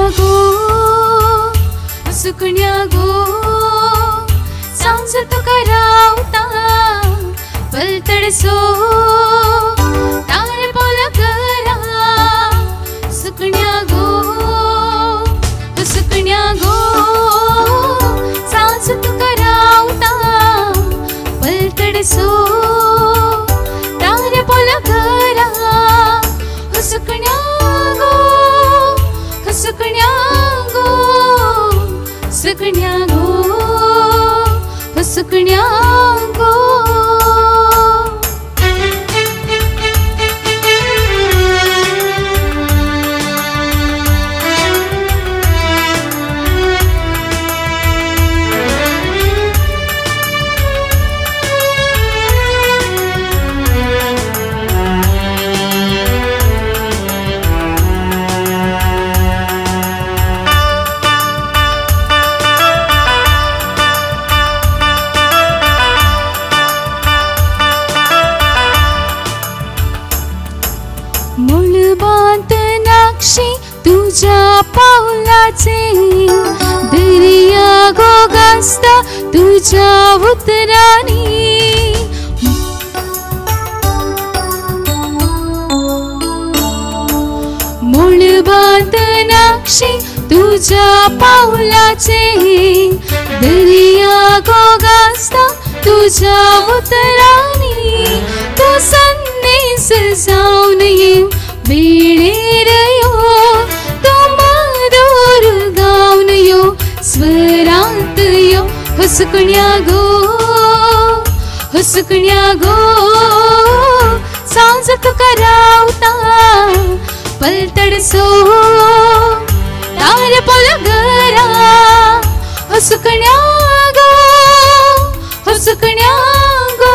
सुकन्या गो सांज तुका रावता पलतडसो तारे पोला करा सुकन्या गो सांज तुका रावता पलतडसो तारे पोला करा सुकन्या गो सुकन्या गो सुकन्या गो सुकन्या गो तुझ्या पावलाचे दर्या गोगास्ता तुझ्या उतरानी मूळ बांधनाक्षी तुझ्या पावलाचे दर्या गोगास्ता तुझ्या उतरानी तू संदेश जाऊन ये वेळेर यो तो मधुर गाऊन यो स्वरात यो हो सुकन्या गो सांज तुका रावता पलतडसो तारे पोला गरा हो सुकन्या गो सुकन्या गो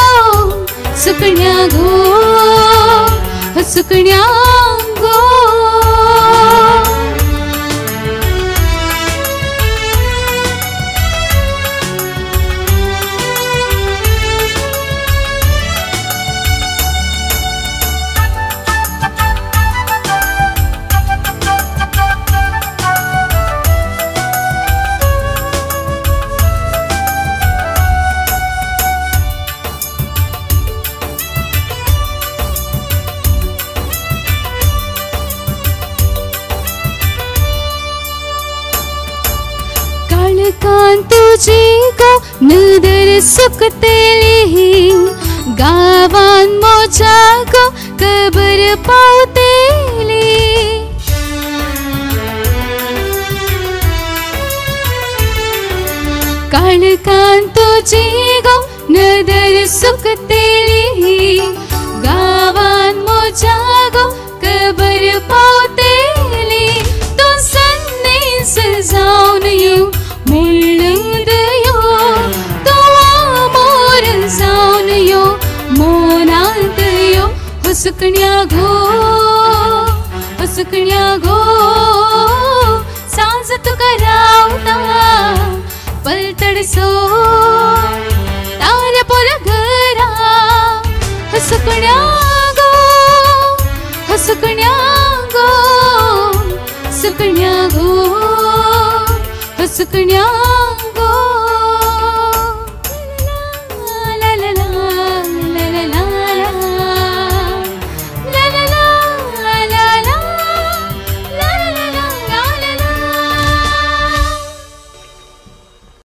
तुझी गो नदर सुकतेली गावान मोजा गो कबर पावतेली काळकान तुझी गो नदर सुकतेली गावान मोजा गो कबर पावतेली तो संदेश जाऊन येऊ मुळदयो तो मोर जाऊन यो मोनातयो हो सुकन्या गो सांज तुका रावता पलतडसो तारे पोला गरा हो सुकन्या गो सुकन्या गो सुकन्या गो